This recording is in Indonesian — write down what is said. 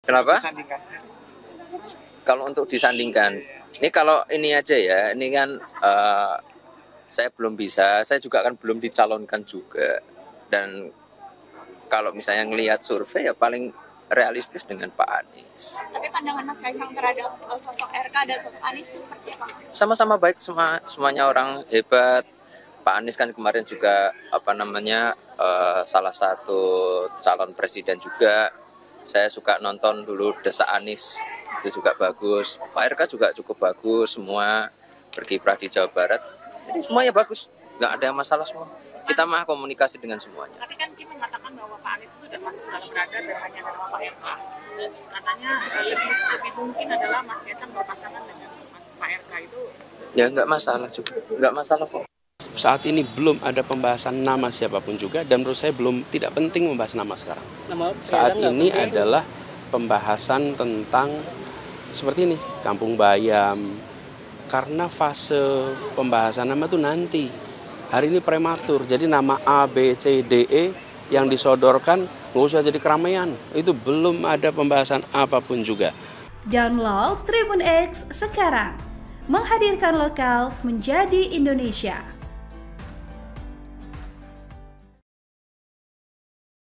Kenapa? Disandingkan. Kalau untuk disandingkan, ini kalau ini aja ya, ini kan saya belum bisa, saya juga kan belum dicalonkan juga. Dan kalau misalnya ngelihat survei ya paling realistis dengan Pak Anies. Tapi pandangan Mas Kaisang terhadap sosok RK dan sosok Anies itu seperti apa, Mas? Sama-sama baik, semuanya orang hebat. Pak Anies kan kemarin juga salah satu calon presiden juga. Saya suka nonton dulu Desa Anies, itu juga bagus. Pak RK juga cukup bagus, semua berkiprah di Jawa Barat. Jadi semuanya bagus, nggak ada yang masalah semua. Kita mah komunikasi dengan semuanya. Tapi kan Kim mengatakan bahwa Pak Anies itu sudah masuk dalam radar dan hanya nama Pak RK. Katanya lebih mungkin adalah Mas Kaisang berpasangan dengan Pak RK itu. Ya nggak masalah juga, nggak masalah kok. Saat ini belum ada pembahasan nama siapapun juga, dan menurut saya tidak penting membahas nama sekarang. Saat ini adalah pembahasan tentang seperti ini, Kampung Bayam, karena fase pembahasan nama itu nanti. Hari ini prematur, jadi nama A, B, C, D, E yang disodorkan nggak usah jadi keramaian. Itu belum ada pembahasan apapun juga. Download Tribun X sekarang, menghadirkan lokal menjadi Indonesia.